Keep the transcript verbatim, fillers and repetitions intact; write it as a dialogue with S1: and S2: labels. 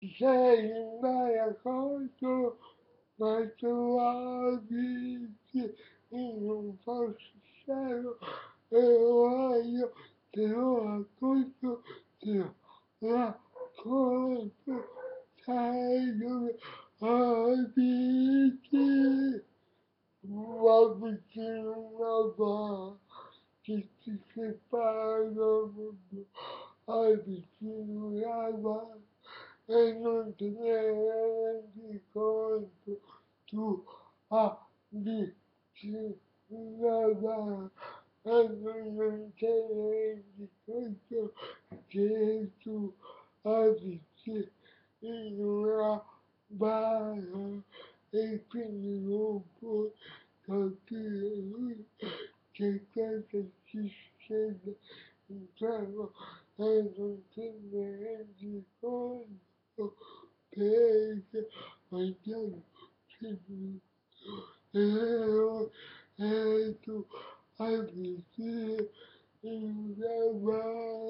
S1: sei mai accorto, ma tu abiti in un posto cielo e voglio te lo racconto, te lo racconto, sai dove abiti? Ma vicino una va che ti separa dal mondo, abiti una va e non te ne rendi conto, tu abiti una va e non te ne rendi conto che tu abiti in una bara e quindi non puoi capire che cosa ci succede intorno e non te ne rendi conto perché andiamo finito e tu abiti in una